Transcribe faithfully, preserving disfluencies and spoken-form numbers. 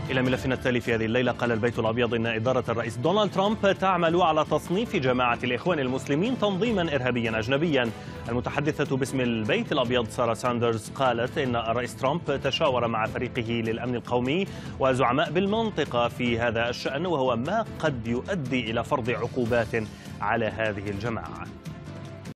إلى ملفنا التالي في هذه الليلة. قال البيت الأبيض إن إدارة الرئيس دونالد ترامب تعمل على تصنيف جماعة الإخوان المسلمين تنظيما إرهابيا أجنبيا. المتحدثة باسم البيت الأبيض سارة ساندرز قالت إن الرئيس ترامب تشاور مع فريقه للأمن القومي وزعماء بالمنطقة في هذا الشأن، وهو ما قد يؤدي إلى فرض عقوبات على هذه الجماعة.